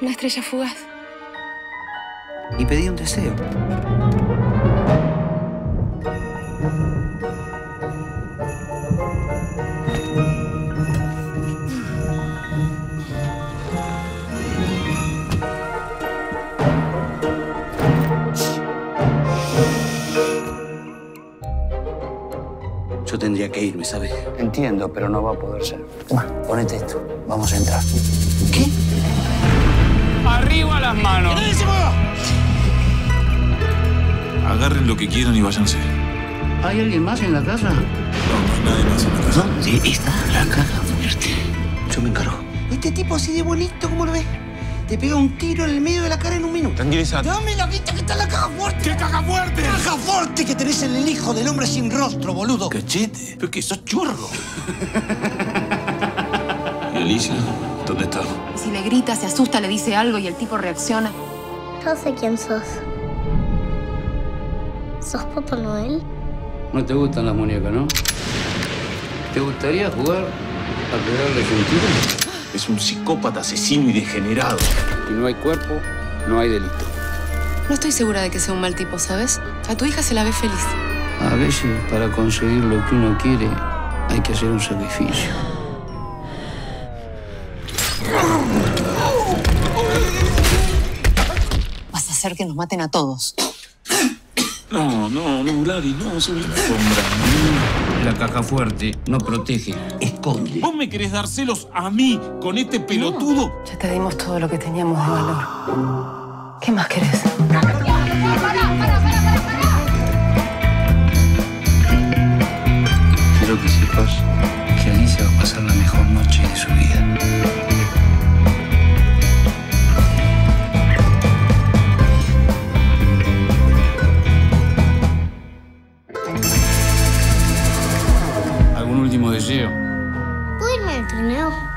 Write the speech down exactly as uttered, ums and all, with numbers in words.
Una estrella fugaz. Y pedí un deseo. Yo tendría que irme, ¿sabes? Entiendo, pero no va a poder ser. Toma, ponete esto. Vamos a entrar. ¿Qué? ¡Arriba las manos! ¡Que nadie se mueva! Agarren lo que quieran y váyanse. ¿Hay alguien más en la casa? No, no hay nadie más en la casa. ¿Dónde está la caja fuerte? Yo me encargo. Este tipo así de bonito, ¿cómo lo ves? Te pega un tiro en el medio de la cara en un minuto. Tranquilízate. Dame la guita que está en la caja fuerte. ¿Qué caja fuerte? ¡Caja fuerte que tenés en el hijo del hombre sin rostro, boludo! Cachete. Pero que sos churro. ¿Y Alicia? ¿Dónde está? Y si le grita, se asusta, le dice algo y el tipo reacciona. Yo sé quién sos. ¿Sos Papá Noel? No te gustan las muñecas, ¿no? ¿Te gustaría jugar a pegarle un tiro? Es un psicópata asesino y degenerado. Si no hay cuerpo, no hay delito. No estoy segura de que sea un mal tipo, ¿sabes? A tu hija se la ve feliz. A veces, para conseguir lo que uno quiere, hay que hacer un sacrificio. Vas a hacer que nos maten a todos. No, no, no, Gladys, no, soy la sombra. La caja fuerte no protege, esconde. ¿Vos me querés dar celos a mí con este pelotudo? Ya te dimos todo lo que teníamos de valor. ¿Qué más querés? Quiero que sepas que Alicia va a pasar la mejor noche de su vida. ¿Algún último deseo? ¿Puedo irme al trineo?